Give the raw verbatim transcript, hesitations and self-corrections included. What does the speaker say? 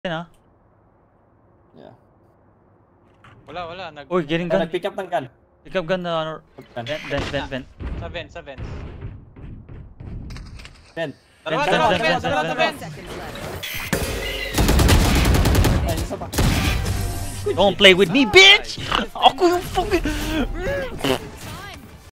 Yan ah. Yeah. Wala, wala. Nag Uy, getting gun. Nag-pick up ng gun. Pick up gun na ano. Gun. Vent, vent, vent, vent. Sa vent, sa vent. Vent. Dalawa, Vent, dalawa, vent, vent, vent, dalawa, vent, vent. Ay, isa pa. Don't play with me, bitch! Ako yung fucking...